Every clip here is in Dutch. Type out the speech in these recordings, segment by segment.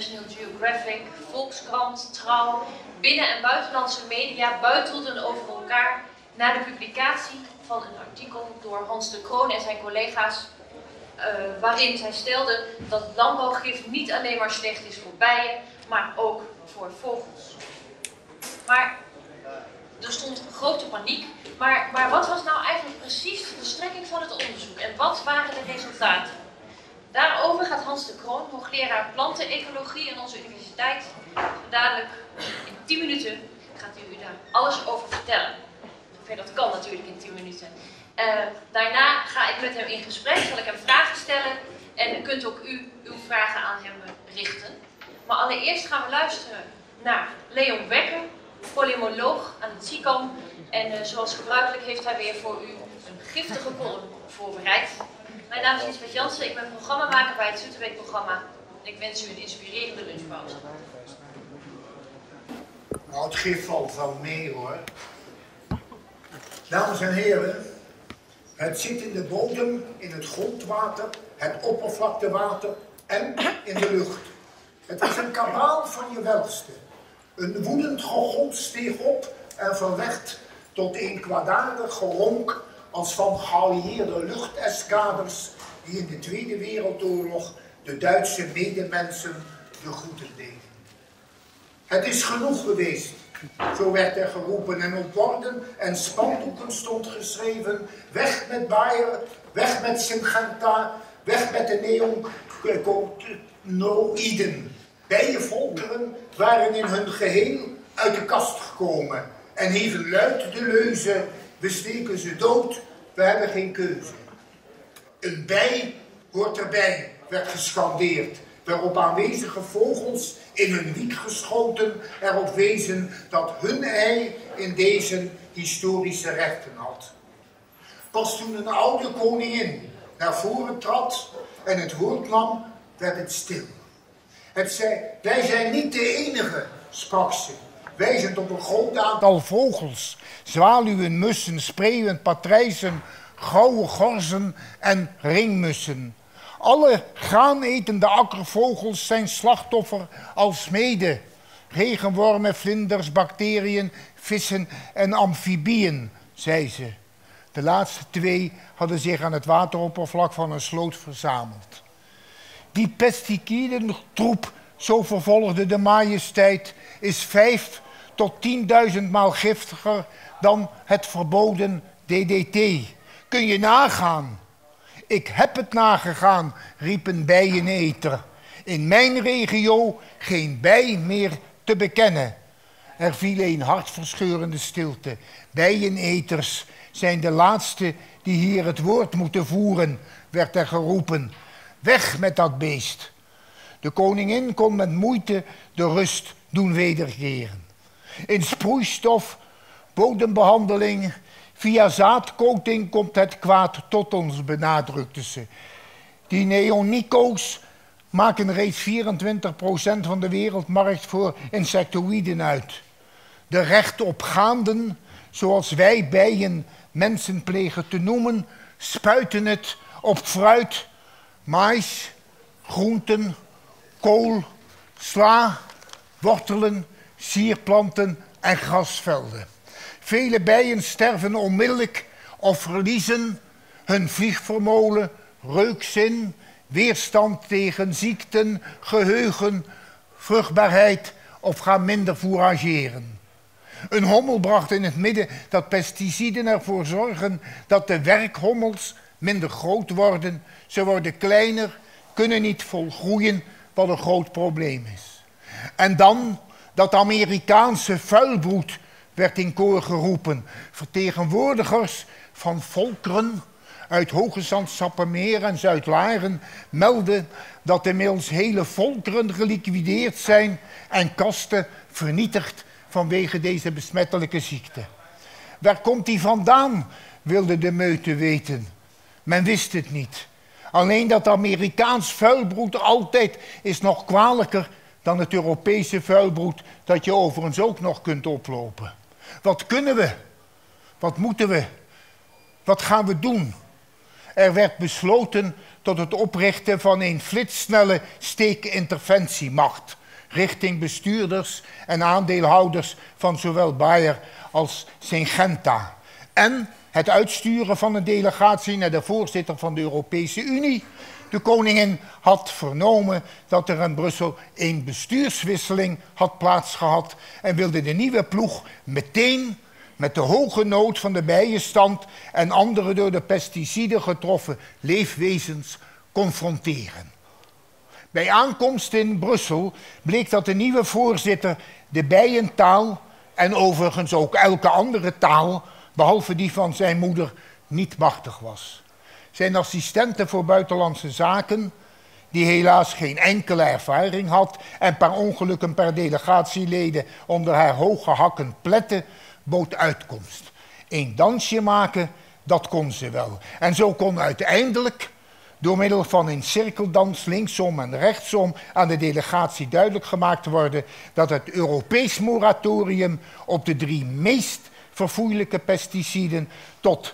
National Geographic, Volkskrant, Trouw, binnen- en buitenlandse media buitelden over elkaar na de publicatie van een artikel door Hans de Kroon en zijn collega's, waarin zij stelden dat landbouwgif niet alleen maar slecht is voor bijen, maar ook voor vogels. Maar er stond grote paniek. Maar wat was nou eigenlijk precies de strekking van het onderzoek en wat waren de resultaten? Daarover gaat Hans de Kroon, hoogleraar plantenecologie aan onze universiteit, dadelijk in 10 minuten gaat hij u daar alles over vertellen. Dat kan natuurlijk in 10 minuten. Daarna ga ik met hem in gesprek, zal ik hem vragen stellen en kunt ook u uw vragen aan hem richten. Maar allereerst gaan we luisteren naar Leon Wekker, polymoloog aan het CICAM. En zoals gebruikelijk heeft hij weer voor u een giftige column voorbereid. Mijn naam is Lisbeth Jansen, ik ben programmamaker bij het Zoeterweek-programma. Ik wens u een inspirerende lunchpauze. Nou, het gif valt wel mee hoor. Dames en heren, het zit in de bodem, in het grondwater, het oppervlaktewater en in de lucht. Het is een kabaal van je welste. Een woedend gegons steeg op en verwerd tot een kwaadaardig geronk als van geallieerde luchteskaders die in de Tweede Wereldoorlog de Duitse medemensen de groeten deden. Het is genoeg geweest, zo werd er geroepen en op borden en spandoeken stond geschreven: weg met Bayer, weg met Syngenta, weg met de neonicotinoïden. Bijenvolkeren waren in hun geheel uit de kast gekomen en hieven luid de leuze: we steken ze dood, we hebben geen keuze. Een bij hoort erbij, werd gescandeerd, waarop aanwezige vogels in hun wiek geschoten erop wezen dat hun ei in deze historische rechten had. Pas toen een oude koningin naar voren trad en het woord nam, werd het stil. Het zei: wij zijn niet de enige, sprak ze, wijzend op een groot aantal vogels, zwaluwen, mussen, spreeuwen, patrijzen, gouden gorzen en ringmussen. Alle graanetende akkervogels zijn slachtoffer alsmede. Regenwormen, vlinders, bacteriën, vissen en amfibieën, zei ze. De laatste twee hadden zich aan het wateroppervlak van een sloot verzameld. Die pesticidentroep, zo vervolgde de majesteit, is 5 tot 10.000 maal giftiger dan het verboden DDT. Kun je nagaan? Ik heb het nagegaan, riep een bijeneter. In mijn regio geen bij meer te bekennen. Er viel een hartverscheurende stilte. Bijeneters zijn de laatste die hier het woord moeten voeren, werd er geroepen. Weg met dat beest. De koningin kon met moeite de rust doen wederkeren. In sproeistof, bodembehandeling, via zaadcoating komt het kwaad tot ons, benadrukte ze. Die neonico's maken reeds 24% van de wereldmarkt voor insectoïden uit. De rechtopgaanden, zoals wij bijen mensen plegen te noemen, spuiten het op fruit, maïs, groenten, kool, sla, wortelen, sierplanten en grasvelden. Vele bijen sterven onmiddellijk of verliezen hun vliegvermogen, reukzin, weerstand tegen ziekten, geheugen, vruchtbaarheid of gaan minder fourageren. Een hommel bracht in het midden dat pesticiden ervoor zorgen dat de werkhommels minder groot worden. Ze worden kleiner, kunnen niet volgroeien, wat een groot probleem is. En dan dat Amerikaanse vuilbroed werd in koor geroepen. Vertegenwoordigers van volkeren uit Hoge Zand, Sappemeer en Zuid-Laren melden dat inmiddels hele volkeren geliquideerd zijn en kasten vernietigd vanwege deze besmettelijke ziekte. Waar komt die vandaan, wilde de meute weten. Men wist het niet. Alleen dat Amerikaans vuilbroed altijd is nog kwalijker dan het Europese vuilbroed dat je overigens ook nog kunt oplopen. Wat kunnen we? Wat moeten we? Wat gaan we doen? Er werd besloten tot het oprichten van een flitssnelle steekinterventiemacht richting bestuurders en aandeelhouders van zowel Bayer als Syngenta. En het uitsturen van een delegatie naar de voorzitter van de Europese Unie. De koningin had vernomen dat er in Brussel een bestuurswisseling had plaatsgehad en wilde de nieuwe ploeg meteen met de hoge nood van de bijenstand en andere door de pesticiden getroffen leefwezens confronteren. Bij aankomst in Brussel bleek dat de nieuwe voorzitter de bijentaal en overigens ook elke andere taal, behalve die van zijn moeder, niet machtig was. Zijn assistente voor buitenlandse zaken, die helaas geen enkele ervaring had en per ongeluk een paar delegatieleden onder haar hoge hakken plette, bood uitkomst. Een dansje maken, dat kon ze wel. En zo kon uiteindelijk, door middel van een cirkeldans linksom en rechtsom, aan de delegatie duidelijk gemaakt worden dat het Europees moratorium op de 3 meest verfoeilijke pesticiden tot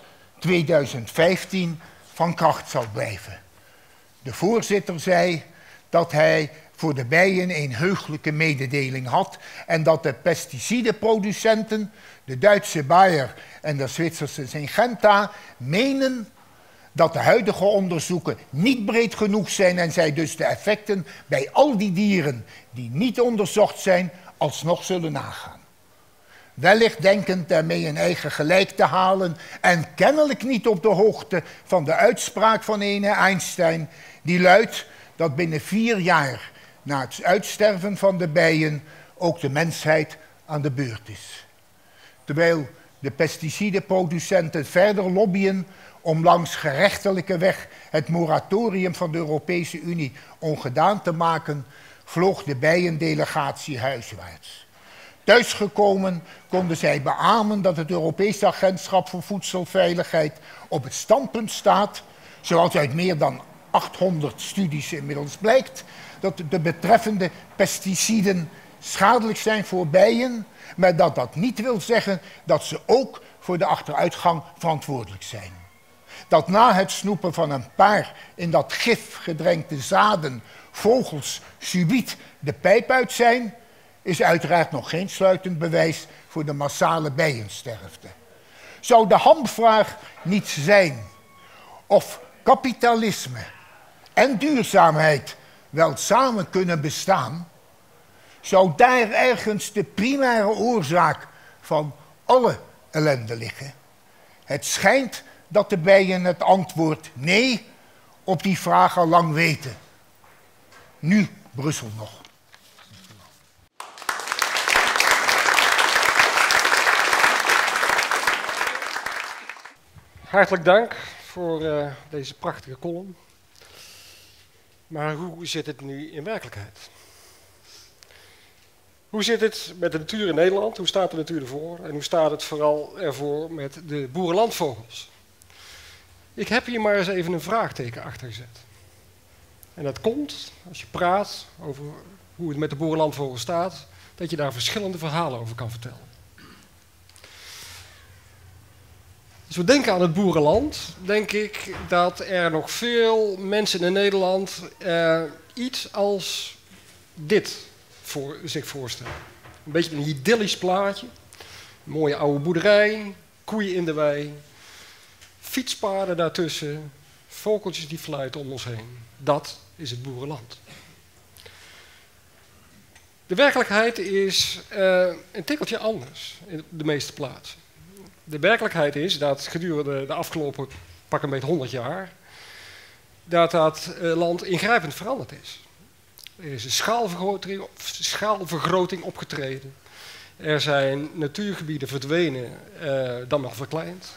2015 van kracht zal blijven. De voorzitter zei dat hij voor de bijen een heugelijke mededeling had en dat de pesticidenproducenten, de Duitse Bayer en de Zwitserse Syngenta, menen dat de huidige onderzoeken niet breed genoeg zijn en zij dus de effecten bij al die dieren die niet onderzocht zijn alsnog zullen nagaan. Wellicht denkend daarmee een eigen gelijk te halen en kennelijk niet op de hoogte van de uitspraak van ene Einstein, die luidt dat binnen 4 jaar na het uitsterven van de bijen ook de mensheid aan de beurt is. Terwijl de pesticidenproducenten verder lobbyen om langs gerechtelijke weg het moratorium van de Europese Unie ongedaan te maken, vloog de bijendelegatie huiswaarts. Thuisgekomen konden zij beamen dat het Europese Agentschap voor Voedselveiligheid op het standpunt staat, zoals uit meer dan 800 studies inmiddels blijkt, dat de betreffende pesticiden schadelijk zijn voor bijen, maar dat dat niet wil zeggen dat ze ook voor de achteruitgang verantwoordelijk zijn. Dat na het snoepen van een paar in dat gif gedrenkte zaden vogels subiet de pijp uit zijn, is uiteraard nog geen sluitend bewijs voor de massale bijensterfte. Zou de hamvraag niet zijn of kapitalisme en duurzaamheid wel samen kunnen bestaan, zou daar ergens de primaire oorzaak van alle ellende liggen? Het schijnt dat de bijen het antwoord nee op die vraag al lang weten. Nu Brussel nog. Hartelijk dank voor deze prachtige column. Maar hoe zit het nu in werkelijkheid? Hoe zit het met de natuur in Nederland? Hoe staat de natuur ervoor? En hoe staat het vooral ervoor met de boerenlandvogels? Ik heb hier maar eens even een vraagteken achter gezet. En dat komt, als je praat over hoe het met de boerenlandvogels staat, dat je daar verschillende verhalen over kan vertellen. Als we denken aan het boerenland, denk ik dat er nog veel mensen in Nederland iets als dit zich voorstellen. Een beetje een idyllisch plaatje. Een mooie oude boerderij, koeien in de wei, fietspaden daartussen, vogeltjes die fluiten om ons heen. Dat is het boerenland. De werkelijkheid is een tikkeltje anders in de meeste plaatsen. De werkelijkheid is dat gedurende de afgelopen pak een beetje 100 jaar dat land ingrijpend veranderd is. Er is een schaalvergroting opgetreden. Er zijn natuurgebieden verdwenen, dan nog verkleind.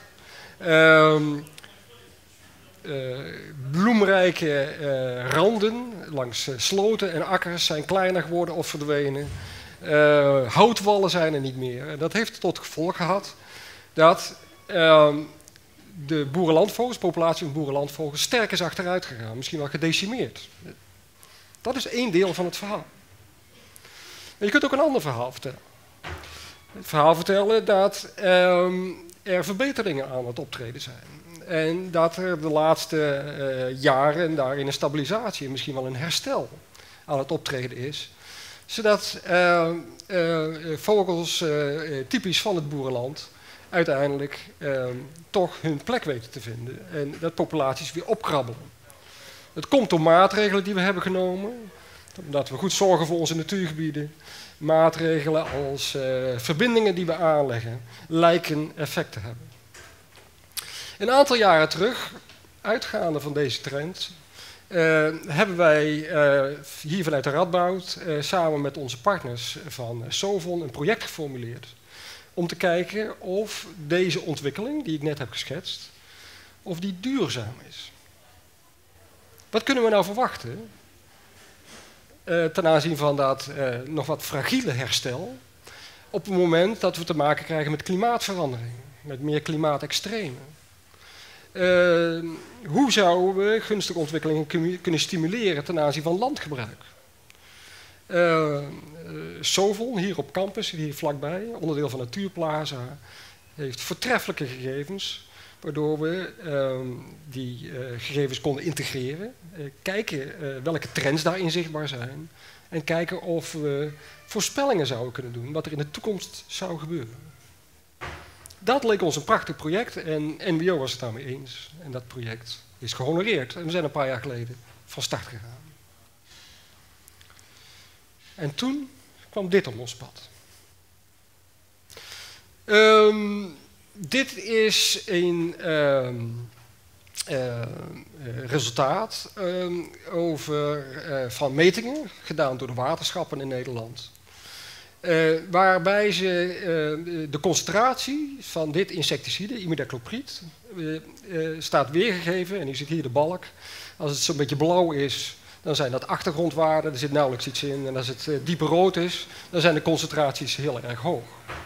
Bloemrijke randen langs sloten en akkers zijn kleiner geworden of verdwenen. Houtwallen zijn er niet meer. En dat heeft tot gevolg gehad dat de boerenlandvogels, populatie van boerenlandvogels, sterk is achteruit gegaan. Misschien wel gedecimeerd. Dat is één deel van het verhaal. Maar je kunt ook een ander verhaal vertellen. Het verhaal vertellen dat er verbeteringen aan het optreden zijn. En dat er de laatste jaren daarin een stabilisatie en misschien wel een herstel aan het optreden is. Zodat vogels typisch van het boerenland uiteindelijk toch hun plek weten te vinden. En dat populaties weer opkrabbelen. Het komt door maatregelen die we hebben genomen. Omdat we goed zorgen voor onze natuurgebieden. Maatregelen als verbindingen die we aanleggen lijken effect te hebben. Een aantal jaren terug, uitgaande van deze trend, hebben wij hier vanuit de Radboud samen met onze partners van Sovon een project geformuleerd. Om te kijken of deze ontwikkeling, die ik net heb geschetst, of die duurzaam is. Wat kunnen we nou verwachten ten aanzien van dat nog wat fragiele herstel op het moment dat we te maken krijgen met klimaatverandering, met meer klimaatextremen? Hoe zouden we gunstige ontwikkelingen kunnen stimuleren ten aanzien van landgebruik? Sovon, hier op campus, hier vlakbij, onderdeel van Natuurplaza, heeft voortreffelijke gegevens, waardoor we die gegevens konden integreren, kijken welke trends daarin zichtbaar zijn en kijken of we voorspellingen zouden kunnen doen, wat er in de toekomst zou gebeuren. Dat leek ons een prachtig project en NWO was het daarmee eens. En dat project is gehonoreerd en we zijn een paar jaar geleden van start gegaan. En toen kwam dit op ons pad. Dit is een resultaat van metingen gedaan door de waterschappen in Nederland. Waarbij ze de concentratie van dit insecticide, imidacloprid, staat weergegeven. En u ziet hier de balk. Als het zo'n beetje blauw is, dan zijn dat achtergrondwaarden, er zit nauwelijks iets in. En als het diepe rood is, dan zijn de concentraties heel erg hoog.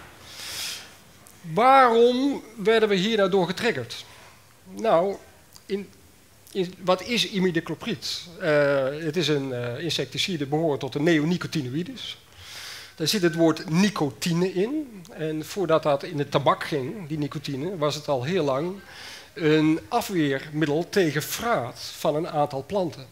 Waarom werden we hier nou door getriggerd? Nou, wat is imidacloprid? Het is een insecticide behorend tot de neonicotinoïdes. Daar zit het woord nicotine in. En voordat dat in de tabak ging, die nicotine, was het al heel lang een afweermiddel tegen fraat van een aantal planten.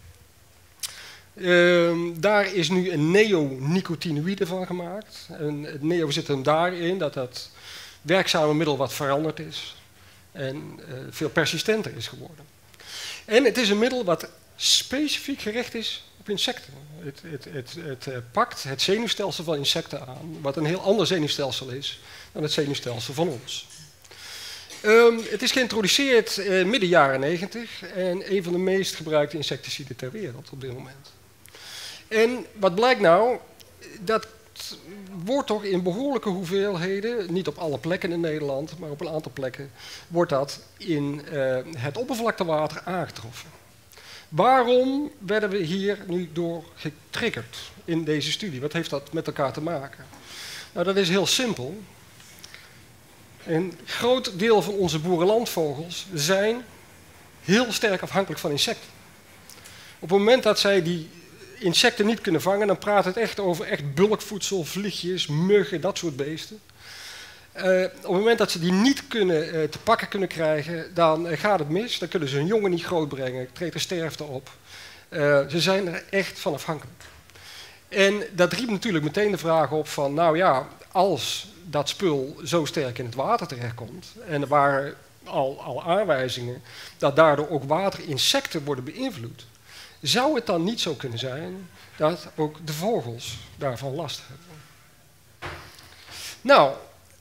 Daar is nu een neonicotinoïde van gemaakt. En het neo zit hem daarin dat dat werkzame middel wat veranderd is en veel persistenter is geworden. En het is een middel wat specifiek gericht is op insecten. Het pakt het zenuwstelsel van insecten aan, wat een heel ander zenuwstelsel is dan het zenuwstelsel van ons. Het is geïntroduceerd midden jaren 90 en een van de meest gebruikte insecticiden ter wereld op dit moment. En wat blijkt nou? Dat wordt toch in behoorlijke hoeveelheden, niet op alle plekken in Nederland, maar op een aantal plekken, wordt dat in het oppervlaktewater aangetroffen. Waarom werden we hier nu door getriggerd in deze studie? Wat heeft dat met elkaar te maken? Nou, dat is heel simpel. Een groot deel van onze boerenlandvogels zijn heel sterk afhankelijk van insecten. Op het moment dat zij die insecten niet kunnen vangen, dan praat het echt over echt bulkvoedsel, vliegjes, muggen, dat soort beesten. Op het moment dat ze die niet te pakken kunnen krijgen, dan gaat het mis. Dan kunnen ze hun jongen niet grootbrengen, treedt er sterfte op. Ze zijn er echt van afhankelijk. En dat riep natuurlijk meteen de vraag op van, nou ja, als dat spul zo sterk in het water terechtkomt, en er waren al aanwijzingen dat daardoor ook waterinsecten worden beïnvloed, zou het dan niet zo kunnen zijn dat ook de vogels daarvan last hebben? Nou,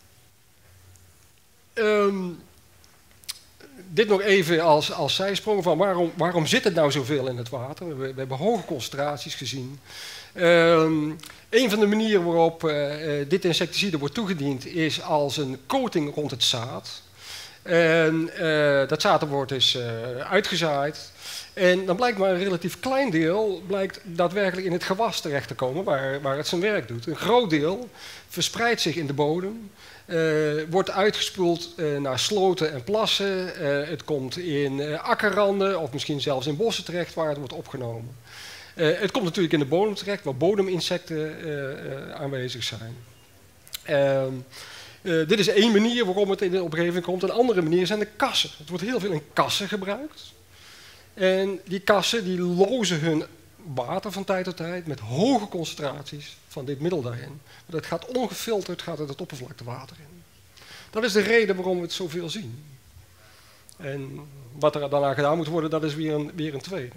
dit nog even als zijsprong van waarom zit het nou zoveel in het water? We hebben hoge concentraties gezien. Een van de manieren waarop dit insecticide wordt toegediend is als een coating rond het zaad. En dat zaad wordt dus uitgezaaid. En dan blijkt maar een relatief klein deel blijkt daadwerkelijk in het gewas terecht te komen waar het zijn werk doet. Een groot deel verspreidt zich in de bodem, wordt uitgespoeld naar sloten en plassen. Het komt in akkerranden of misschien zelfs in bossen terecht waar het wordt opgenomen. Het komt natuurlijk in de bodem terecht waar bodeminsecten aanwezig zijn. Dit is één manier waarom het in de omgeving komt. Een andere manier zijn de kassen. Het wordt heel veel in kassen gebruikt. En die kassen die lozen hun water van tijd tot tijd met hoge concentraties van dit middel daarin. Dat gaat ongefilterd, gaat het oppervlaktewater in. Dat is de reden waarom we het zoveel zien. En wat er daarna gedaan moet worden, dat is weer een tweede.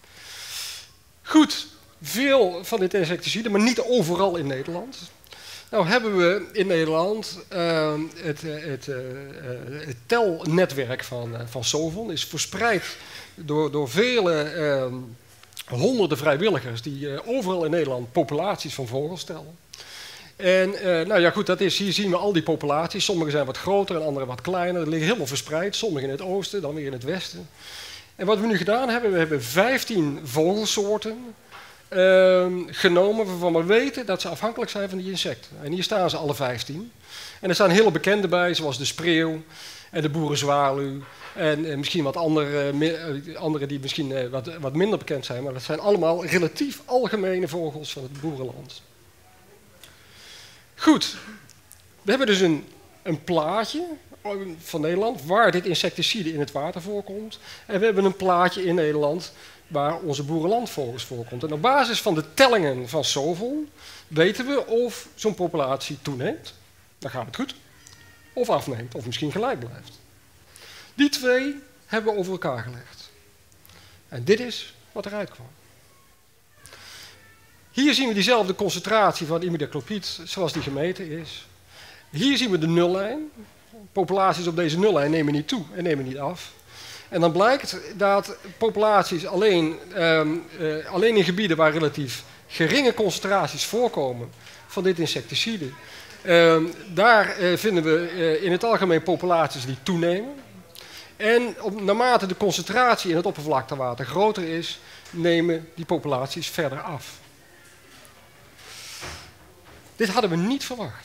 Goed, veel van dit insecticide, maar niet overal in Nederland. Nou hebben we in Nederland het telnetwerk van Sovon is verspreid door vele honderden vrijwilligers die overal in Nederland populaties van vogels tellen. En nou ja goed, hier zien we al die populaties. Sommige zijn wat groter en andere wat kleiner. Die liggen helemaal verspreid, sommige in het oosten, dan weer in het westen. En wat we nu gedaan hebben, we hebben 15 vogelsoorten genomen waarvan we weten dat ze afhankelijk zijn van die insecten. En hier staan ze alle 15. En er staan hele bekende bij, zoals de spreeuw en de boerenzwaluw. En misschien wat andere die misschien wat minder bekend zijn. Maar dat zijn allemaal relatief algemene vogels van het boerenland. Goed, we hebben dus een plaatje van Nederland waar dit insecticide in het water voorkomt. En we hebben een plaatje in Nederland waar onze boerenlandvogels voorkomt. En op basis van de tellingen van Sovon weten we of zo'n populatie toeneemt, dan gaat het goed, of afneemt, of misschien gelijk blijft. Die twee hebben we over elkaar gelegd. En dit is wat eruit kwam. Hier zien we diezelfde concentratie van imidacloprid zoals die gemeten is. Hier zien we de nullijn. Populaties op deze nullijn nemen niet toe en nemen niet af. En dan blijkt dat populaties alleen in gebieden waar relatief geringe concentraties voorkomen van dit insecticide, daar vinden we in het algemeen populaties die toenemen. En naarmate de concentratie in het oppervlaktewater groter is, nemen die populaties verder af. Dit hadden we niet verwacht.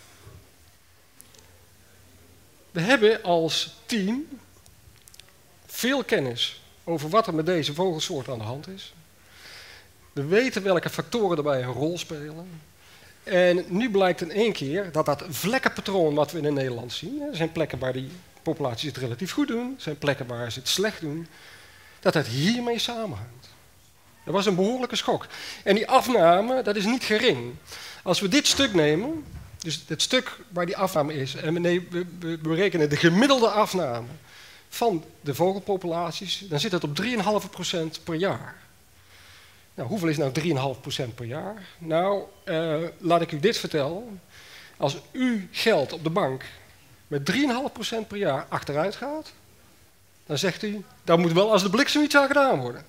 We hebben als team veel kennis over wat er met deze vogelsoort aan de hand is. We weten welke factoren erbij een rol spelen. En nu blijkt in één keer dat vlekkenpatroon wat we in Nederland zien, er zijn plekken waar die populaties het relatief goed doen, er zijn plekken waar ze het slecht doen, dat het hiermee samenhangt. Dat was een behoorlijke schok. En die afname, dat is niet gering. Als we dit stuk nemen, dus het stuk waar die afname is, en we berekenen de gemiddelde afname van de vogelpopulaties, dan zit het op 3,5% per jaar. Nou, hoeveel is nou 3,5% per jaar? Nou, laat ik u dit vertellen. Als uw geld op de bank met 3,5% per jaar achteruit gaat, dan zegt u, daar moet wel als de bliksem iets aan gedaan worden.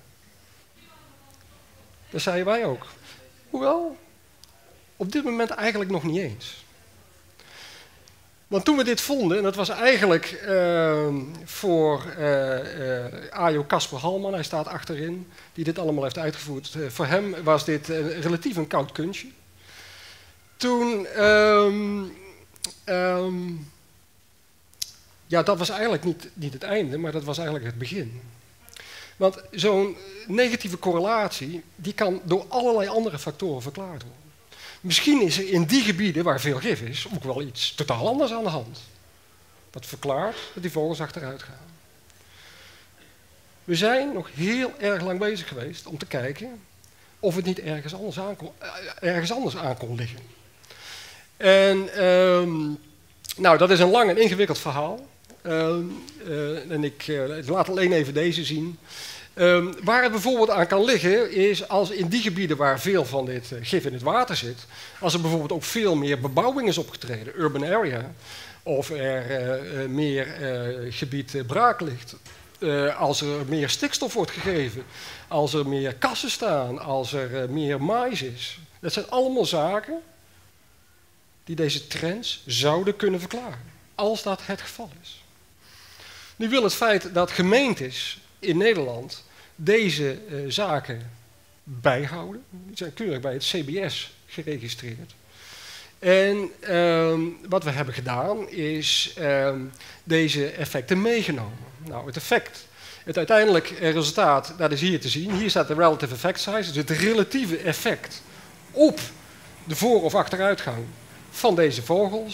Dat zeiden wij ook. Hoewel, op dit moment eigenlijk nog niet eens. Want toen we dit vonden, en dat was eigenlijk voor Ajo Casper Halman, hij staat achterin, die dit allemaal heeft uitgevoerd. Voor hem was dit relatief een koud kunstje. Toen, ja, dat was eigenlijk niet het einde, maar dat was eigenlijk het begin. Want zo'n negatieve correlatie, die kan door allerlei andere factoren verklaard worden. Misschien is er in die gebieden waar veel gif is ook wel iets totaal anders aan de hand. Dat verklaart dat die vogels achteruit gaan. We zijn nog heel erg lang bezig geweest om te kijken of het niet ergens anders aan kon liggen. En nou, dat is een lang en ingewikkeld verhaal. En ik laat alleen even deze zien. Waar het bijvoorbeeld aan kan liggen is als in die gebieden waar veel van dit gif in het water zit, als er bijvoorbeeld ook veel meer bebouwing is opgetreden, urban area, of er meer gebied braak ligt, als er meer stikstof wordt gegeven, als er meer kassen staan, als er meer mais is. Dat zijn allemaal zaken die deze trends zouden kunnen verklaren, als dat het geval is. Nu wil het feit dat gemeentes in Nederland deze zaken bijhouden. Die zijn keurig bij het CBS geregistreerd. En wat we hebben gedaan is deze effecten meegenomen. Nou, het effect, het uiteindelijke resultaat, dat is hier te zien. Hier staat de relative effect size, dus het relatieve effect op de voor- of achteruitgang van deze vogels.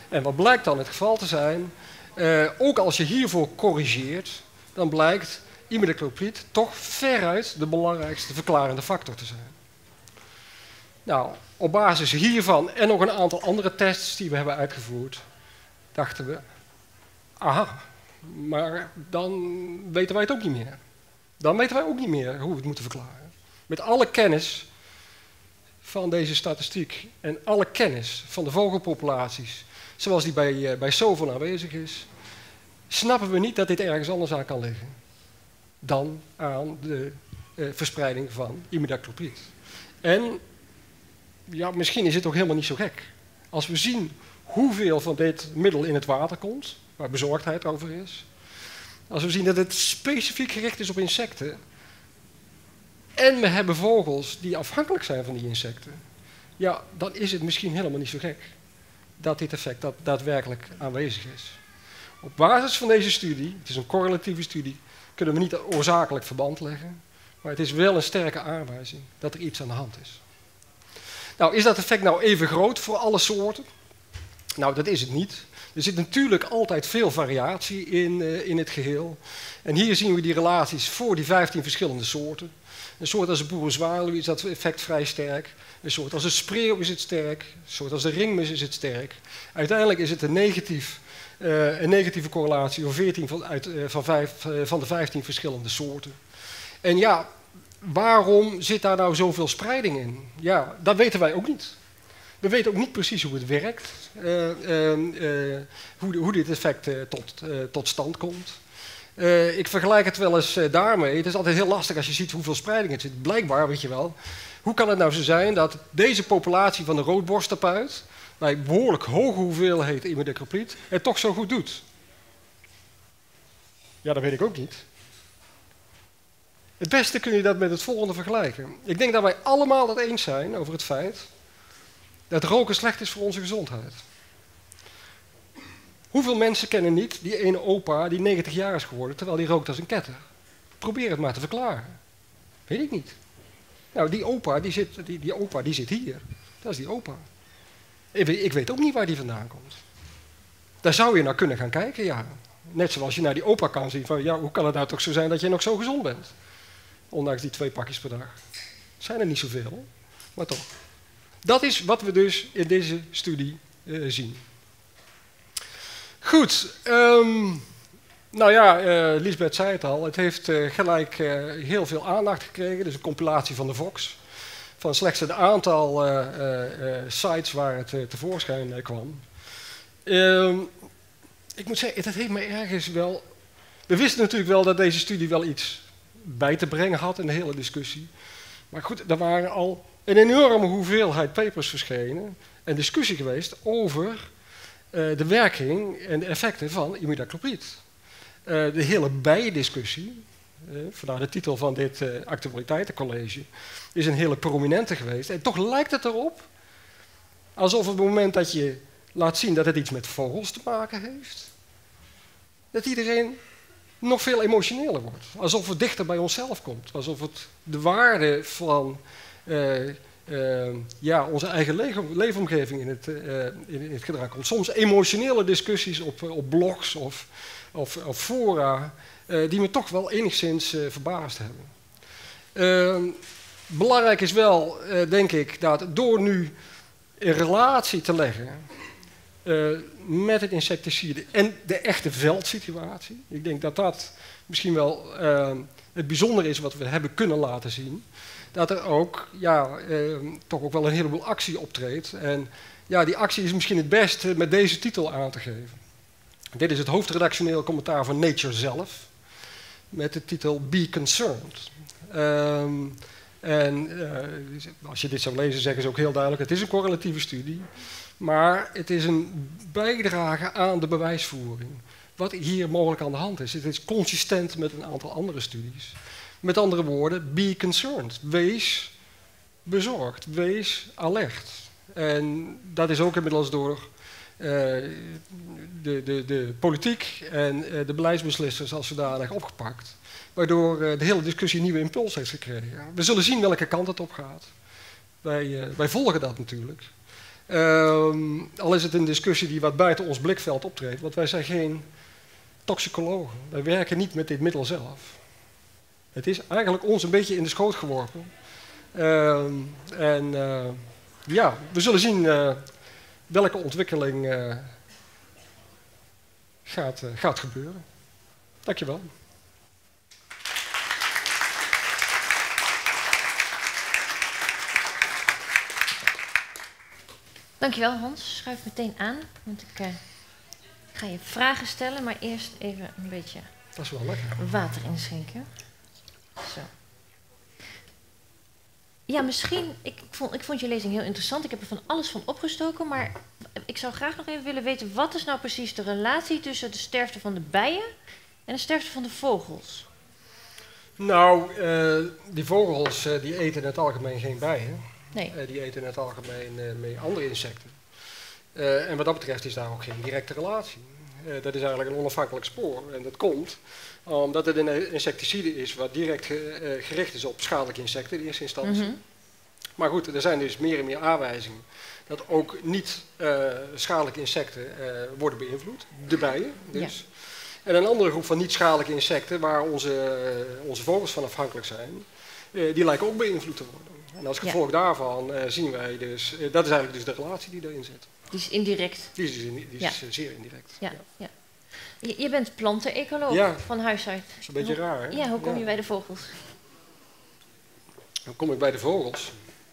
En wat blijkt dan het geval te zijn? Ook als je hiervoor corrigeert, dan blijkt imidacloprid toch veruit de belangrijkste verklarende factor te zijn. Nou, op basis hiervan en nog een aantal andere tests die we hebben uitgevoerd, dachten we, aha, maar dan weten wij het ook niet meer. Dan weten wij ook niet meer hoe we het moeten verklaren. Met alle kennis van deze statistiek en alle kennis van de vogelpopulaties, zoals die bij SOVON aanwezig is, snappen we niet dat dit ergens anders aan kan liggen dan aan de verspreiding van imidacloprid. En ja, misschien is het ook helemaal niet zo gek. Als we zien hoeveel van dit middel in het water komt, waar bezorgdheid over is, als we zien dat het specifiek gericht is op insecten, en we hebben vogels die afhankelijk zijn van die insecten, ja, dan is het misschien helemaal niet zo gek dat dit effect daadwerkelijk aanwezig is. Op basis van deze studie, het is een correlatieve studie, kunnen we niet een oorzakelijk verband leggen, maar het is wel een sterke aanwijzing dat er iets aan de hand is. Nou, is dat effect nou even groot voor alle soorten? Nou, dat is het niet. Er zit natuurlijk altijd veel variatie in het geheel. En hier zien we die relaties voor die 15 verschillende soorten. Een soort als de boerenzwaluw is dat effect vrij sterk. Een soort als de spreeuw is het sterk. Een soort als de ringmus is het sterk. Uiteindelijk is het een negatieve correlatie voor 14 van de 15 verschillende soorten. En ja, waarom zit daar nou zoveel spreiding in? Ja, dat weten wij ook niet. We weten ook niet precies hoe het werkt, hoe dit effect tot stand komt. Ik vergelijk het wel eens daarmee. Het is altijd heel lastig als je ziet hoeveel spreiding het zit. Blijkbaar, weet je wel. Hoe kan het nou zo zijn dat deze populatie van de roodborsttapuit bij behoorlijk hoge hoeveelheden imidacloprid het toch zo goed doet? Ja, dat weet ik ook niet. Het beste kun je dat met het volgende vergelijken. Ik denk dat wij allemaal het eens zijn over het feit dat roken slecht is voor onze gezondheid. Hoeveel mensen kennen niet die ene opa die 90 jaar is geworden terwijl die rookt als een ketter? Probeer het maar te verklaren. Weet ik niet. Nou, die opa die zit hier. Dat is die opa. Ik weet ook niet waar die vandaan komt. Daar zou je naar kunnen gaan kijken, ja. Net zoals je naar die opa kan zien van, ja, hoe kan het nou toch zo zijn dat je nog zo gezond bent? Ondanks die 2 pakjes per dag. Zijn er niet zoveel, maar toch. Dat is wat we dus in deze studie zien. Goed, nou ja, Liesbeth zei het al, het heeft gelijk heel veel aandacht gekregen. Dus een compilatie van de Vox. Van slechts een aantal sites waar het tevoorschijn kwam. Ik moet zeggen, het heeft me ergens wel... We wisten natuurlijk wel dat deze studie wel iets bij te brengen had in de hele discussie. Maar goed, er waren al een enorme hoeveelheid papers verschenen en discussie geweest over de werking en de effecten van imidacloprid. De hele bijdiscussie, vandaar de titel van dit actualiteitencollege, is een hele prominente geweest. En toch lijkt het erop alsof op het moment dat je laat zien dat het iets met vogels te maken heeft, dat iedereen nog veel emotioneler wordt. Alsof het dichter bij onszelf komt. Alsof het de waarde van onze eigen leefomgeving in het gedrag komt. Soms emotionele discussies op blogs of fora die me toch wel enigszins verbaasd hebben. Belangrijk is wel, denk ik, dat door nu een relatie te leggen met het insecticide en de echte veldsituatie. Ik denk dat dat misschien wel het bijzondere is wat we hebben kunnen laten zien. Dat er ook toch ook wel een heleboel actie optreedt. En ja, die actie is misschien het best met deze titel aan te geven. Dit is het hoofdredactioneel commentaar van Nature zelf. Met de titel Be Concerned. Als je dit zou lezen zeggen ze ook heel duidelijk, het is een correlatieve studie. Maar het is een bijdrage aan de bewijsvoering. Wat hier mogelijk aan de hand is. Het is consistent met een aantal andere studies. Met andere woorden, be concerned. Wees bezorgd. Wees alert. En dat is ook inmiddels door de politiek en de beleidsbeslissers als zodanig opgepakt. Waardoor de hele discussie een nieuwe impuls heeft gekregen. We zullen zien welke kant het op gaat. Wij volgen dat natuurlijk. Al is het een discussie die wat buiten ons blikveld optreedt, want wij zijn geen toxicologen. Wij werken niet met dit middel zelf. Het is eigenlijk ons een beetje in de schoot geworpen. Ja, we zullen zien welke ontwikkeling gaat gebeuren. Dankjewel. Dankjewel Hans, schuif meteen aan, want ik ga je vragen stellen, maar eerst even een beetje Dat is wel lekker. water inschenken. Zo. Ja, misschien, ik vond je lezing heel interessant, ik heb er van alles van opgestoken, maar ik zou graag nog even willen weten, wat is nou precies de relatie tussen de sterfte van de bijen en de sterfte van de vogels? Nou, die vogels die eten in het algemeen geen bijen. Nee. Die eten in het algemeen mee andere insecten. En wat dat betreft is daar ook geen directe relatie. Dat is eigenlijk een onafhankelijk spoor. En dat komt omdat het een insecticide is wat direct gericht is op schadelijke insecten in eerste instantie. Mhm. Maar goed, er zijn dus meer en meer aanwijzingen dat ook niet schadelijke insecten worden beïnvloed. De bijen dus. Ja. En een andere groep van niet-schadelijke insecten waar onze vogels van afhankelijk zijn, die lijken ook beïnvloed te worden. En als gevolg daarvan zien wij dus, dat is eigenlijk dus de relatie die erin zit. Die is indirect. Die is zeer indirect. Ja. Je bent plantenecoloog van huis uit. Dat is een beetje raar, hè? Ja, hoe kom je bij de vogels? Hoe kom ik bij de vogels?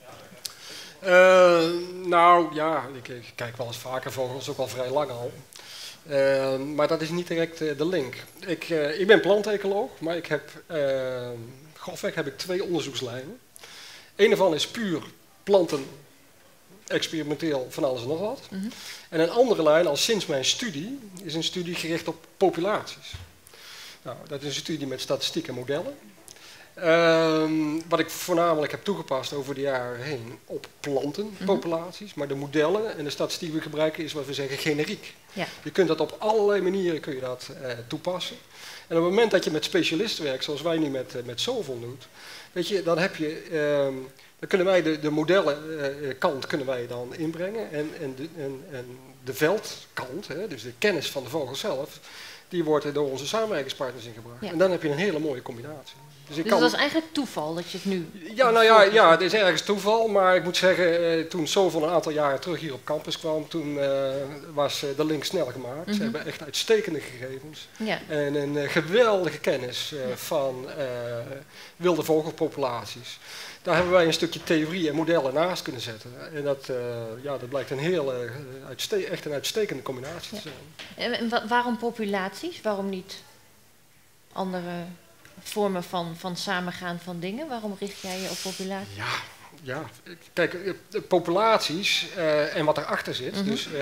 Nou ja, ik kijk wel eens vaker vogels, ook al vrij lang al. Maar dat is niet direct de link. Ik ben plantenecoloog, maar ik heb grofweg heb ik 2 onderzoekslijnen. Eén daarvan is puur planten, experimenteel van alles en nog wat. Mm-hmm. En een andere lijn, al sinds mijn studie, is een studie gericht op populaties. Nou, dat is een studie met statistiek en modellen. Wat ik voornamelijk heb toegepast over de jaren heen op plantenpopulaties. Mm-hmm. Maar de modellen en de statistiek die we gebruiken is wat we zeggen generiek. Ja. Je kunt dat op allerlei manieren kun je dat, toepassen. En op het moment dat je met specialisten werkt, zoals wij nu met Sovon doen, weet je, dan heb je, dan kunnen wij de modellenkant kunnen wij dan inbrengen en de veldkant, dus de kennis van de vogel zelf, die wordt er door onze samenwerkingspartners ingebracht. Ja. En dan heb je een hele mooie combinatie. Dus dat is eigenlijk toeval dat je het nu... Ja, het is ergens toeval, maar ik moet zeggen, toen Sovon een aantal jaren terug hier op campus kwam, toen was de link snel gemaakt. Mm-hmm. Ze hebben echt uitstekende gegevens en een geweldige kennis van wilde vogelpopulaties. Daar hebben wij een stukje theorie en modellen naast kunnen zetten. En dat blijkt een heel echt een uitstekende combinatie te zijn. En waarom populaties? Waarom niet andere vormen van samengaan van dingen? Waarom richt jij je op populaties? Ja, kijk, populaties en wat erachter zit. Mm-hmm. Dus,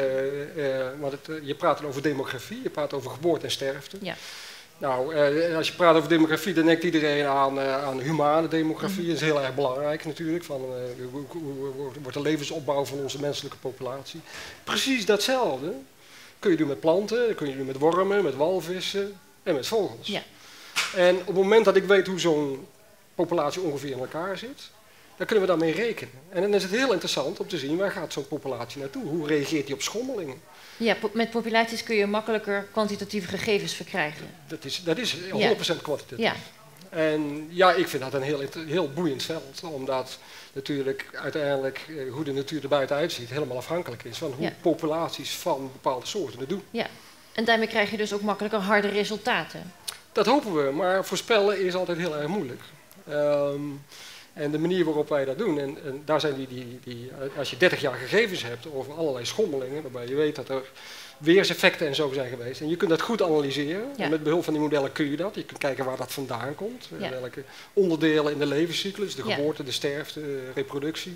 je praat over demografie, je praat over geboorte en sterfte. Ja. Nou, als je praat over demografie, dan denkt iedereen aan humane demografie. Mm-hmm. Dat is heel erg belangrijk natuurlijk. Hoe wordt de levensopbouw van onze menselijke populatie? Precies datzelfde kun je doen met planten, dat kun je doen met wormen, met walvissen en met vogels. Ja. En op het moment dat ik weet hoe zo'n populatie ongeveer in elkaar zit, dan kunnen we daarmee rekenen. En dan is het heel interessant om te zien waar gaat zo'n populatie naartoe. Hoe reageert die op schommelingen? Ja, met populaties kun je makkelijker kwantitatieve gegevens verkrijgen. Dat is 100% kwantitatief. Ja. En ja, ik vind dat een heel boeiend veld. Omdat natuurlijk uiteindelijk hoe de natuur er buiten uitziet helemaal afhankelijk is van hoe populaties van bepaalde soorten het doen. Ja, en daarmee krijg je dus ook makkelijker harde resultaten. Dat hopen we, maar voorspellen is altijd heel erg moeilijk. En de manier waarop wij dat doen, en daar zijn als je 30 jaar gegevens hebt over allerlei schommelingen, waarbij je weet dat er weerseffecten en zo zijn geweest. En je kunt dat goed analyseren. Ja. En met behulp van die modellen kun je dat. Je kunt kijken waar dat vandaan komt. Ja. Welke onderdelen in de levenscyclus, de geboorte, de sterfte, de reproductie.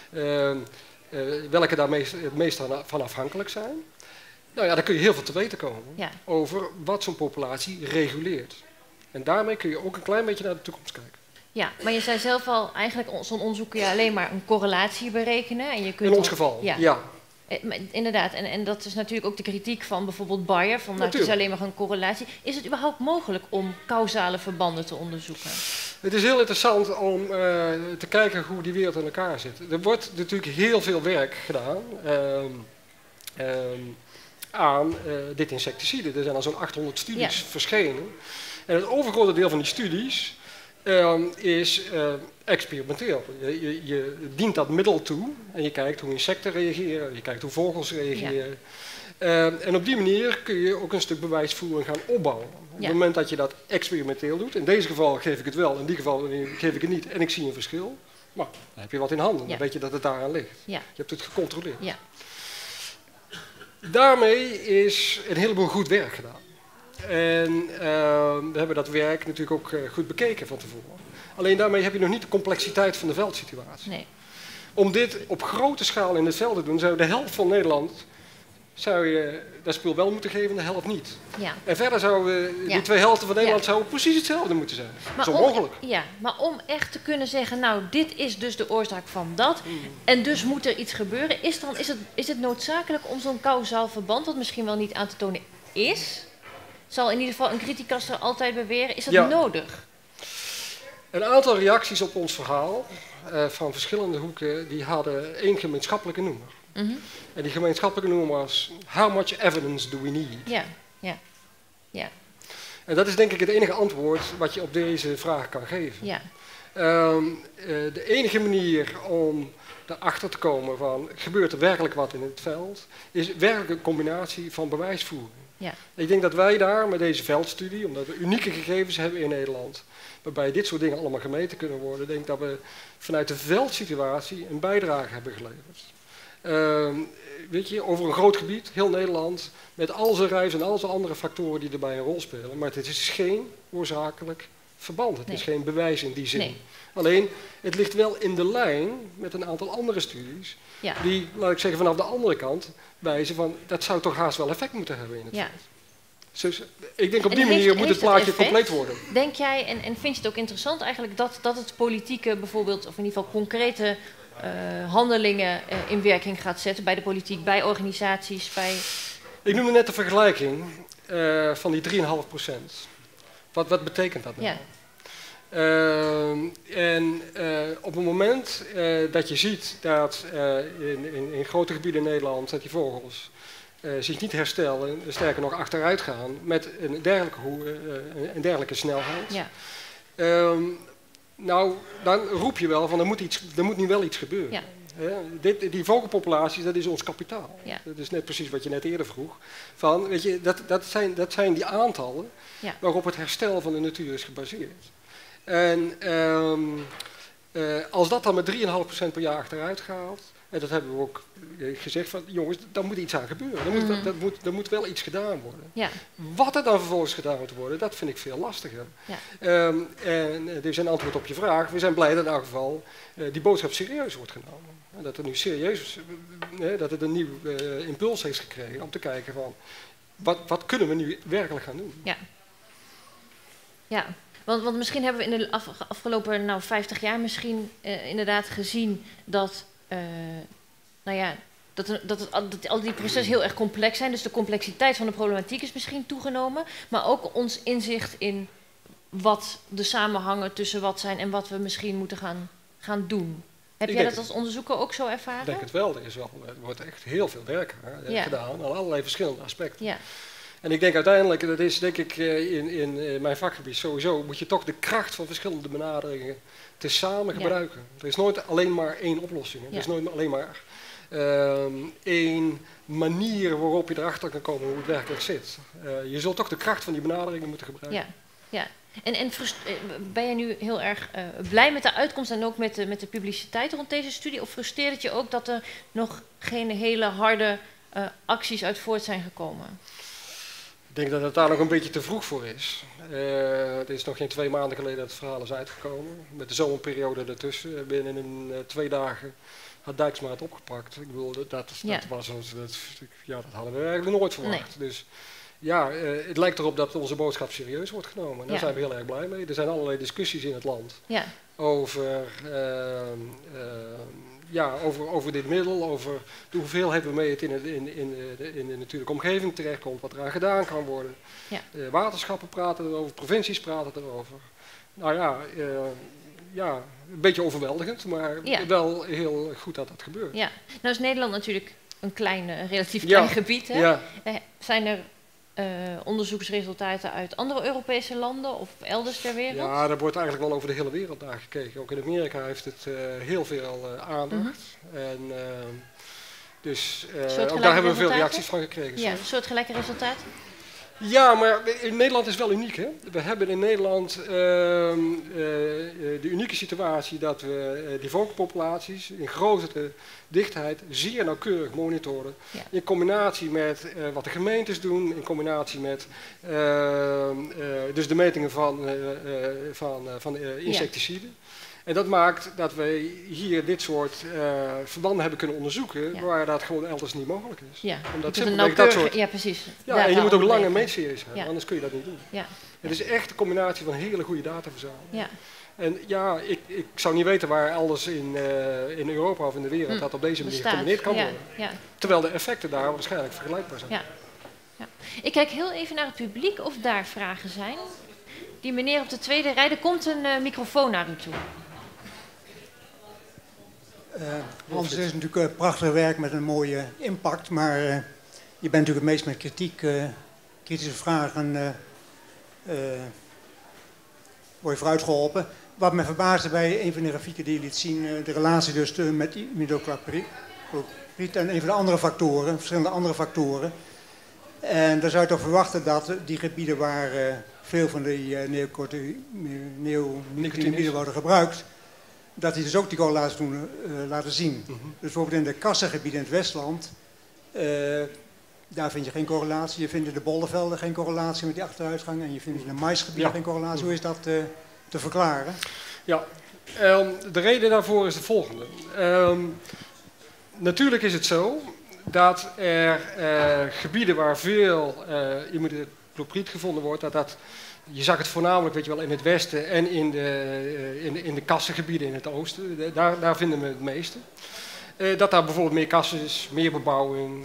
Welke daar het meest van afhankelijk zijn. Nou ja, daar kun je heel veel te weten komen over wat zo'n populatie reguleert. En daarmee kun je ook een klein beetje naar de toekomst kijken. Ja, maar je zei zelf al, eigenlijk zo'n onderzoek kun je alleen maar een correlatie berekenen. En je kunt in ons geval, ja. Inderdaad, en dat is natuurlijk ook de kritiek van bijvoorbeeld Bayer, van het is alleen maar een correlatie. Is het überhaupt mogelijk om causale verbanden te onderzoeken? Het is heel interessant om te kijken hoe die wereld in elkaar zit. Er wordt natuurlijk heel veel werk gedaan aan dit insecticide. Er zijn al zo'n 800 studies verschenen. En het overgrote deel van die studies is experimenteel. Je dient dat middel toe en je kijkt hoe insecten reageren, je kijkt hoe vogels reageren. En op die manier kun je ook een stuk bewijsvoering gaan opbouwen. Op het moment dat je dat experimenteel doet, in deze geval geef ik het wel, in die geval geef ik het niet en ik zie een verschil, nou, dan heb je wat in handen, dan weet je dat het daaraan ligt. Je hebt het gecontroleerd. Daarmee is een heleboel goed werk gedaan. En we hebben dat werk natuurlijk ook goed bekeken van tevoren. Alleen daarmee heb je nog niet de complexiteit van de veldsituatie. Nee. Om dit op grote schaal in het veld te doen, zou je de helft van Nederland dat spul wel moeten geven en de helft niet. En verder zouden die twee helften van Nederland zouden precies hetzelfde moeten zijn. Dat is onmogelijk. Maar om echt te kunnen zeggen, nou, dit is dus de oorzaak van dat, en dus moet er iets gebeuren, is het noodzakelijk om zo'n causaal verband, wat misschien wel niet aan te tonen is, zal in ieder geval een criticus er altijd beweren, is dat nodig? Een aantal reacties op ons verhaal van verschillende hoeken, die hadden één gemeenschappelijke noemer. En die gemeenschappelijke noemer was, how much evidence do we need? Ja. En dat is denk ik het enige antwoord wat je op deze vraag kan geven. De enige manier om erachter te komen van, gebeurt er werkelijk wat in het veld, is werkelijk een combinatie van bewijsvoering. Ik denk dat wij daar met deze veldstudie, omdat we unieke gegevens hebben in Nederland, waarbij dit soort dingen allemaal gemeten kunnen worden, denk dat we vanuit de veldsituatie een bijdrage hebben geleverd. Weet je, over een groot gebied, heel Nederland, met al zijn ruis en al zijn andere factoren die erbij een rol spelen. Maar het is geen oorzakelijk verband, het is geen bewijs in die zin. Alleen, het ligt wel in de lijn met een aantal andere studies, die, laat ik zeggen, vanaf de andere kant wijzen van, dat zou toch haast wel effect moeten hebben in het veld. Dus ik denk op die manier moet het plaatje compleet worden. Denk jij, en vind je het ook interessant eigenlijk, dat het politieke bijvoorbeeld, of in ieder geval concrete handelingen in werking gaat zetten bij de politiek, bij organisaties, bij... Ik noemde net de vergelijking van die 3,5%. Wat betekent dat nou? Op het moment dat je ziet dat in grote gebieden in Nederland dat die vogels zich niet herstellen, sterker nog achteruit gaan met een dergelijke snelheid. Nou, dan roep je wel van er moet nu wel iets gebeuren. Die vogelpopulaties, dat is ons kapitaal. Dat is net precies wat je net eerder vroeg. Van, weet je, dat zijn die aantallen waarop het herstel van de natuur is gebaseerd. En als dat dan met 3,5% per jaar achteruit gaat, en dat hebben we ook gezegd van, jongens, daar moet iets aan gebeuren. Er moet wel iets gedaan worden. Wat er dan vervolgens gedaan moet worden, dat vind ik veel lastiger. En dus een antwoord op je vraag, we zijn blij dat in elk geval die boodschap serieus wordt genomen. En dat er nu serieus, dat het een nieuw impuls heeft gekregen om te kijken van, wat kunnen we nu werkelijk gaan doen? Want misschien hebben we in de afgelopen 50 jaar misschien inderdaad gezien dat, dat al die processen heel erg complex zijn. Dus de complexiteit van de problematiek is misschien toegenomen. Maar ook ons inzicht in wat de samenhangen tussen wat zijn en wat we misschien moeten gaan doen. Heb jij dat als onderzoeker ook zo ervaren? Ik denk het wel. Er wordt echt heel veel werk gedaan aan allerlei verschillende aspecten. En ik denk uiteindelijk, dat is denk ik in mijn vakgebied sowieso, moet je toch de kracht van verschillende benaderingen tezamen gebruiken. Er is nooit alleen maar één oplossing. Er is nooit alleen maar één manier waarop je erachter kan komen hoe het werkelijk zit. Je zult toch de kracht van die benaderingen moeten gebruiken. En ben je nu heel erg blij met de uitkomst en ook met de publiciteit rond deze studie? Of frustreert het je ook dat er nog geen hele harde acties uit voort zijn gekomen? Ik denk dat het daar nog een beetje te vroeg voor is. Het is nog geen 2 maanden geleden dat het verhaal is uitgekomen. Met de zomerperiode ertussen. Binnen 2 dagen had Dijksma het opgepakt. Ik bedoel, dat hadden we eigenlijk nooit verwacht. Dus ja, het lijkt erop dat onze boodschap serieus wordt genomen. En daar zijn we heel erg blij mee. Er zijn allerlei discussies in het land over over dit middel, over de hoeveelheid waarmee het in de natuurlijke omgeving terechtkomt, wat eraan gedaan kan worden. Ja. Waterschappen praten erover, provincies praten erover. Nou ja, een beetje overweldigend, maar wel heel goed dat dat gebeurt. Ja, nou is Nederland natuurlijk een relatief klein gebied. Hè? Ja. Zijn er onderzoeksresultaten uit andere Europese landen of elders ter wereld? Ja, daar wordt eigenlijk wel over de hele wereld naar gekeken. Ook in Amerika heeft het heel veel aandacht. En, dus ook daar hebben we veel reacties van gekregen. Ja, soortgelijke resultaten? Ja, maar in Nederland is wel uniek. Hè? We hebben in Nederland de unieke situatie dat we die vogelpopulaties in grotere dichtheid zeer nauwkeurig monitoren. Ja. In combinatie met wat de gemeentes doen, in combinatie met dus de metingen van insecticiden. Ja. En dat maakt dat we hier dit soort verbanden hebben kunnen onderzoeken, waar dat gewoon elders niet mogelijk is. Ja, omdat simpelweg dat soort. Ja, precies. Ja, en je moet ook lange meetseries hebben, anders kun je dat niet doen. Ja. Het is echt een combinatie van hele goede dataverzameling. Ja. En ja, ik zou niet weten waar elders in Europa of in de wereld dat op deze manier gecombineerd kan worden. Ja. Terwijl de effecten daar waarschijnlijk vergelijkbaar zijn. Ja. Ja. Ik kijk heel even naar het publiek of daar vragen zijn. Die meneer op de tweede rij, er komt een microfoon naar u toe. Hans, het is natuurlijk prachtig werk met een mooie impact, maar je bent natuurlijk het meest met kritische vragen word je vooruit geholpen. Wat me verbaasde bij een van de grafieken die je liet zien, de relatie dus met imidacloprid en een van de andere factoren, verschillende andere factoren. En daar zou je toch verwachten dat die gebieden waar veel van die neonicotinoïden worden gebruikt, dat die dus ook die correlatie laten zien. Dus bijvoorbeeld in de kassengebieden in het Westland, daar vind je geen correlatie. Je vindt in de bollenvelden geen correlatie met die achteruitgang. En je vindt in de maisgebieden geen correlatie. Hoe is dat te verklaren? Ja, de reden daarvoor is de volgende. Natuurlijk is het zo dat er gebieden waar veel imidacloprid gevonden wordt, je zag het voornamelijk, weet je wel, in het westen en in de kassengebieden in het oosten. Daar vinden we het meeste. Dat daar bijvoorbeeld meer kassen is, meer bebouwing,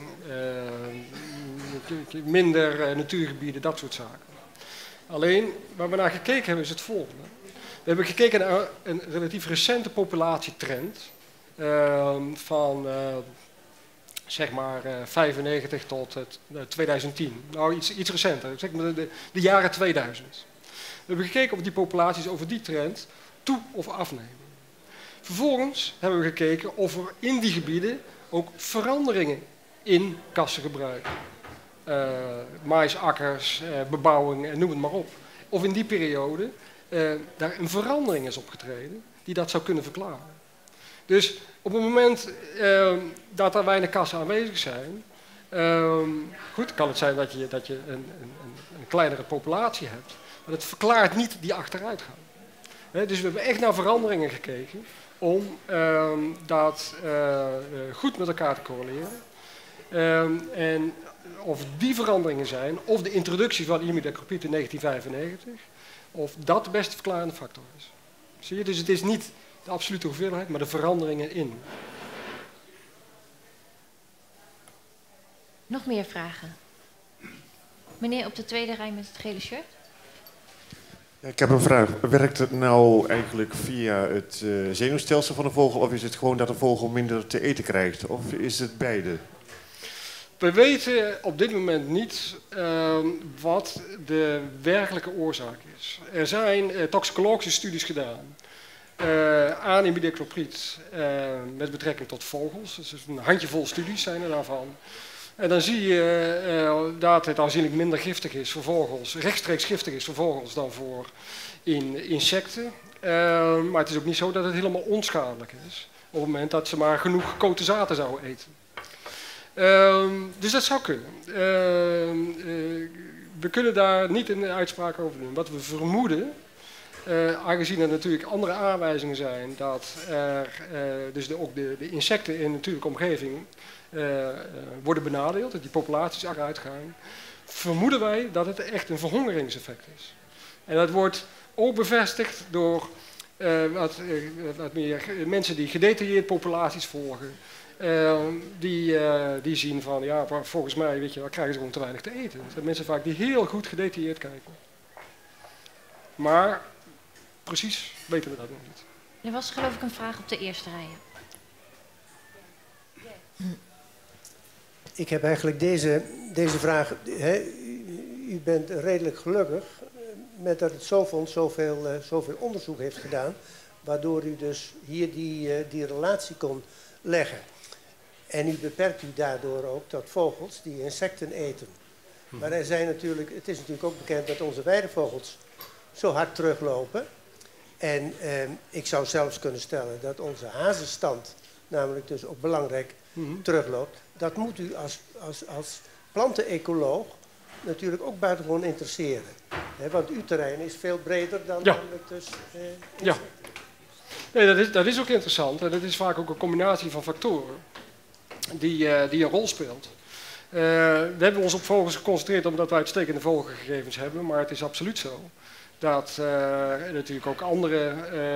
minder natuurgebieden, dat soort zaken. Alleen, waar we naar gekeken hebben, is het volgende. We hebben gekeken naar een relatief recente populatietrend van zeg maar 95 tot 2010. Nou, iets recenter, zeg maar de jaren 2000. We hebben gekeken of die populaties over die trend toe- of afnemen. Vervolgens hebben we gekeken of er in die gebieden ook veranderingen in kassengebruik, maisakkers, bebouwing, noem het maar op. Of in die periode daar een verandering is opgetreden die dat zou kunnen verklaren. Dus op het moment dat er weinig kassen aanwezig zijn, goed, kan het zijn dat je een kleinere populatie hebt, maar dat verklaart niet die achteruitgang. Dus we hebben echt naar veranderingen gekeken om dat goed met elkaar te correleren. En of die veranderingen zijn, of de introductie van imidacloprid in 1995, of dat de beste verklarende factor is. Zie je? Dus het is niet de absolute hoeveelheid, maar de veranderingen in. Nog meer vragen? Meneer op de tweede rij met het gele shirt. Ik heb een vraag. Werkt het nou eigenlijk via het zenuwstelsel van de vogel, of is het gewoon dat de vogel minder te eten krijgt? Of is het beide? We weten op dit moment niet wat de werkelijke oorzaak is. Er zijn toxicologische studies gedaan aan imidacloprid met betrekking tot vogels. Dus een handjevol studies zijn er daarvan. En dan zie je dat het aanzienlijk minder giftig is voor vogels, rechtstreeks giftig is voor vogels dan voor insecten. Maar het is ook niet zo dat het helemaal onschadelijk is op het moment dat ze maar genoeg gekookte zaden zouden eten. Dus dat zou kunnen. We kunnen daar niet een uitspraak over doen. Wat we vermoeden, aangezien er natuurlijk andere aanwijzingen zijn dat er dus ook de insecten in de natuurlijke omgeving worden benadeeld, dat die populaties achteruit gaan, vermoeden wij dat het echt een verhongeringseffect is. En dat wordt ook bevestigd door wat meer mensen die gedetailleerd populaties volgen. Die zien van, ja, volgens mij, weet je, dan krijgen ze gewoon te weinig te eten. Dat zijn mensen vaak die heel goed gedetailleerd kijken. Maar precies weten we dat nog niet. Er was geloof ik een vraag op de eerste rij. Ik heb eigenlijk deze vraag. U bent redelijk gelukkig met dat het Zofonds zoveel onderzoek heeft gedaan, waardoor u dus hier die relatie kon leggen. En u beperkt u daardoor ook tot vogels die insecten eten. Maar het is natuurlijk ook bekend dat onze weidevogels zo hard teruglopen. En ik zou zelfs kunnen stellen dat onze hazenstand namelijk dus ook belangrijk terugloopt. Dat moet u als plantenecoloog natuurlijk ook buitengewoon interesseren. Want uw terrein is veel breder dan namelijk dus... Ja. Nee, dat is ook interessant. En dat is vaak ook een combinatie van factoren die een rol speelt. We hebben ons op vogels geconcentreerd omdat wij uitstekende vogelgegevens hebben. Maar het is absoluut zo dat er natuurlijk ook andere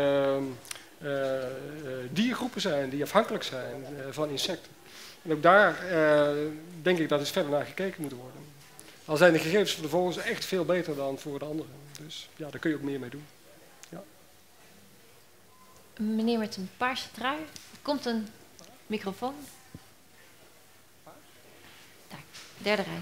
diergroepen zijn die afhankelijk zijn van insecten. En ook daar denk ik dat eens verder naar gekeken moet worden. Al zijn de gegevens voor de vogels echt veel beter dan voor de anderen. Dus ja, daar kun je ook meer mee doen. Ja. Meneer met een paarse trui. Er komt een microfoon. Daar, derde rij.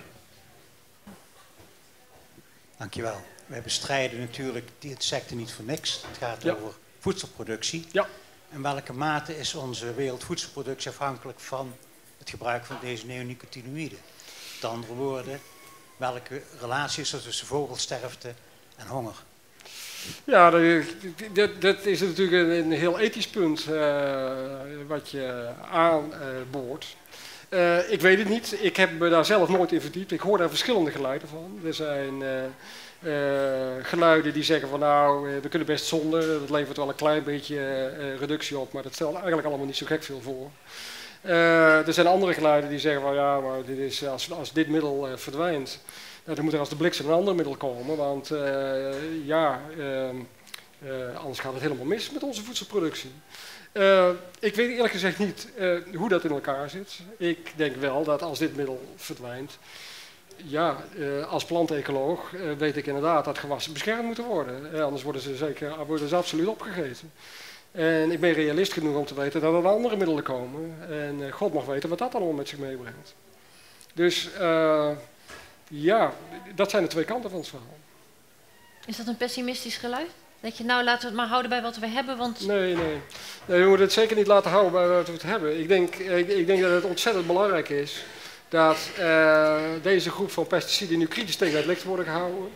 Dankjewel. Wij bestrijden natuurlijk die insecten niet voor niks. Het gaat over voedselproductie. Ja. In welke mate is onze wereldvoedselproductie afhankelijk van het gebruik van deze neonicotinoïden? Met andere woorden, welke relatie is er tussen vogelsterfte en honger? Ja, dat is natuurlijk een heel ethisch punt wat je aanboort. Ik weet het niet. Ik heb me daar zelf nooit in verdiept. Ik hoor daar verschillende geluiden van. Er zijn geluiden die zeggen van nou, we kunnen best zonder. Dat levert wel een klein beetje reductie op, maar dat stelt eigenlijk allemaal niet zo gek veel voor. Er zijn andere geluiden die zeggen van ja, maar dit is, als dit middel verdwijnt, dan moet er als de bliksem een ander middel komen. Want anders gaat het helemaal mis met onze voedselproductie. Ik weet eerlijk gezegd niet hoe dat in elkaar zit. Ik denk wel dat als dit middel verdwijnt, als plantecoloog weet ik inderdaad dat gewassen beschermd moeten worden. Anders worden ze absoluut opgegeten. En ik ben realist genoeg om te weten dat er andere middelen komen. En God mag weten wat dat allemaal met zich meebrengt. Dus dat zijn de twee kanten van het verhaal. Is dat een pessimistisch geluid? Dat je nou laten we het maar houden bij wat we hebben, want... Nee, we moeten het zeker niet laten houden bij wat we het hebben. Ik denk dat het ontzettend belangrijk is dat deze groep van pesticiden nu kritisch tegen het licht worden gehouden.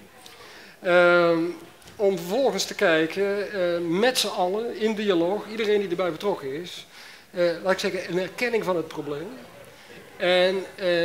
Om vervolgens te kijken, met z'n allen, in dialoog, iedereen die erbij betrokken is, laat ik zeggen, een erkenning van het probleem. En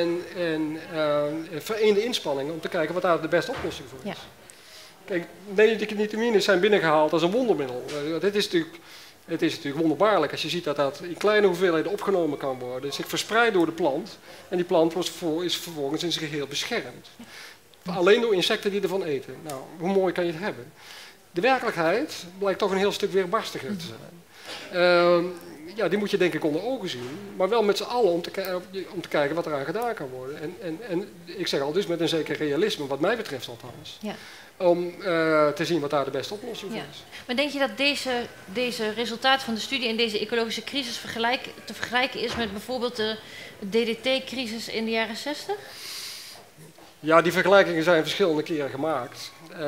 vereende inspanningen om te kijken wat daar de beste oplossing voor is. Ja. Kijk, neonicotinoïden zijn binnengehaald als een wondermiddel. Het is natuurlijk wonderbaarlijk als je ziet dat dat in kleine hoeveelheden opgenomen kan worden, zich verspreidt door de plant en die plant is vervolgens in zijn geheel beschermd. Alleen door insecten die ervan eten. Nou, hoe mooi kan je het hebben? De werkelijkheid blijkt toch een heel stuk weerbarstiger te zijn. Die moet je denk ik onder ogen zien, maar wel met z'n allen om te kijken wat eraan gedaan kan worden. En ik zeg al, dus met een zeker realisme, wat mij betreft althans. Ja. Om te zien wat daar de beste oplossing voor is. Maar denk je dat deze resultaten van de studie en deze ecologische crisis te vergelijken is met bijvoorbeeld de DDT-crisis in de jaren 60? Ja, die vergelijkingen zijn verschillende keren gemaakt.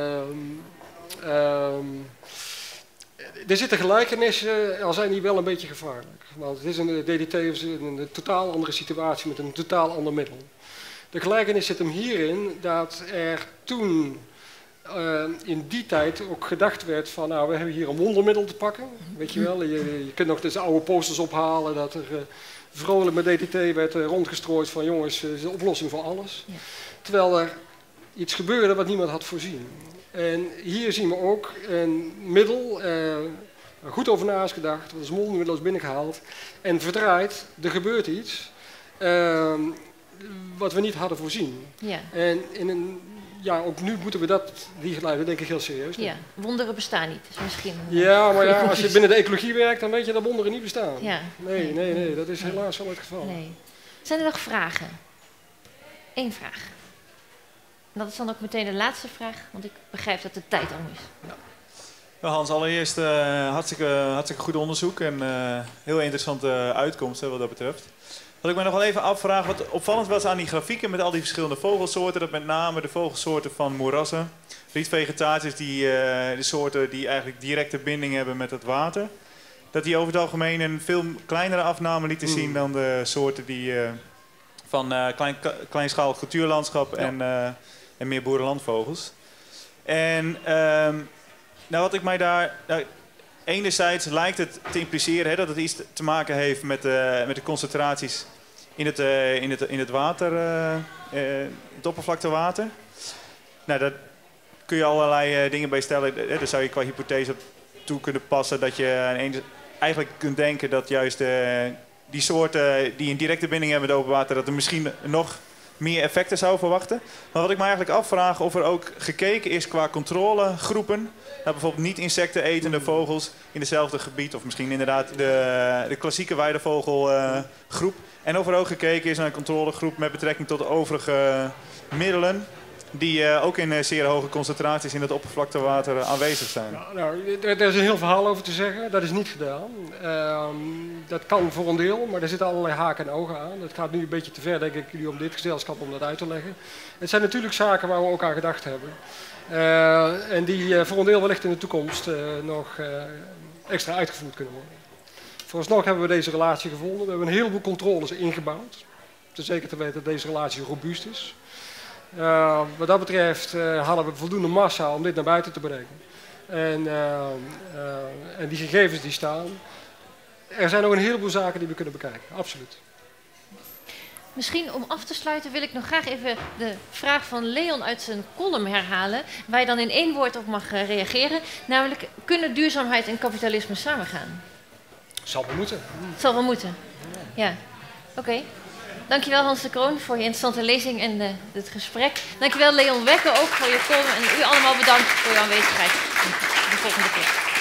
Er zitten gelijkenissen, al zijn die wel een beetje gevaarlijk. Want het is DDT is een totaal andere situatie met een totaal ander middel. De gelijkenis zit hem hierin dat er toen in die tijd ook gedacht werd van nou, we hebben hier een wondermiddel te pakken. Weet je wel, je kunt nog eens oude posters ophalen dat er vrolijk met DDT werd rondgestrooid van jongens, het is de oplossing voor alles. Ja. Terwijl er iets gebeurde wat niemand had voorzien. En hier zien we ook een middel, waar goed over na is gedacht, wat als wondermiddel is binnengehaald en verdraaid, er gebeurt iets wat we niet hadden voorzien. Ja. En ja, ook nu moeten we die geluiden denk ik heel serieus nemen. Ja, wonderen bestaan niet. Dus misschien Ja, maar ja, als je binnen de ecologie werkt, dan weet je dat wonderen niet bestaan. Ja. Nee, dat is helaas wel het geval. Nee. Zijn er nog vragen? Eén vraag. En dat is dan ook meteen de laatste vraag, want ik begrijp dat de tijd om is. Ja. Nou Hans, allereerst hartstikke goed onderzoek en heel interessante uitkomsten wat dat betreft. Wat ik me nog wel even afvraag, wat opvallend was aan die grafieken met al die verschillende vogelsoorten, dat met name de vogelsoorten van moerassen, rietvegetaties, de soorten die eigenlijk directe binding hebben met het water, dat die over het algemeen een veel kleinere afname lieten zien dan de soorten die van kleinschalig cultuurlandschap en meer boerenlandvogels. En nou, wat ik mij daar... enerzijds lijkt het te impliceren dat het iets te maken heeft met de concentraties in het water, het oppervlaktewater. Nou, daar kun je allerlei dingen bij stellen. Daar zou je qua hypothese toe kunnen passen dat je eigenlijk kunt denken dat juist die soorten die een directe binding hebben met het open water, dat er misschien nog meer effecten zou verwachten. Maar wat ik me eigenlijk afvraag of er ook gekeken is qua controlegroepen, naar bijvoorbeeld niet insecten etende vogels in hetzelfde gebied, of misschien inderdaad de klassieke weidevogelgroep. En of er ook gekeken is naar een controlegroep met betrekking tot de overige middelen die ook in zeer hoge concentraties in het oppervlaktewater aanwezig zijn. Ja, nou, er is een heel verhaal over te zeggen. Dat is niet gedaan. Dat kan voor een deel, maar er zitten allerlei haken en ogen aan. Het gaat nu een beetje te ver, denk ik, om dit gezelschap om dat uit te leggen. Het zijn natuurlijk zaken waar we ook aan gedacht hebben. En die voor een deel wellicht in de toekomst nog extra uitgevoerd kunnen worden. Vooralsnog hebben we deze relatie gevonden. We hebben een heleboel controles ingebouwd. Om zeker te weten dat deze relatie robuust is. Wat dat betreft hadden we voldoende massa om dit naar buiten te brengen. En die gegevens die staan. Er zijn ook een heleboel zaken die we kunnen bekijken, absoluut. Misschien om af te sluiten wil ik nog graag even de vraag van Leon uit zijn column herhalen, waar je dan in één woord op mag reageren. Namelijk, kunnen duurzaamheid en kapitalisme samengaan? Zal wel moeten. Zal wel moeten, ja. Oké. Dankjewel Hans de Kroon voor je interessante lezing en het gesprek. Dankjewel Leon Wekke ook voor je column en u allemaal bedankt voor uw aanwezigheid. Tot de volgende keer.